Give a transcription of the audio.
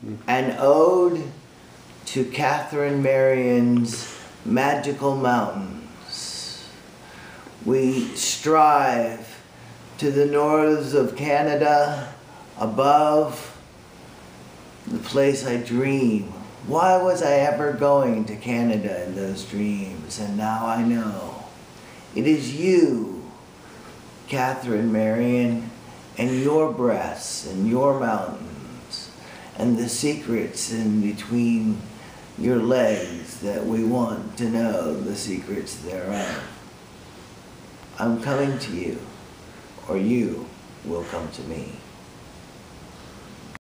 An ode to Catherine Marion's magical mountains. We strive to the norths of Canada, above the place I dream. Why was I ever going to Canada in those dreams? And now I know. It is you, Catherine Marion, and your breasts and your mountains and the secrets in between your legs that we want to know the secrets thereof. I'm coming to you, or you will come to me.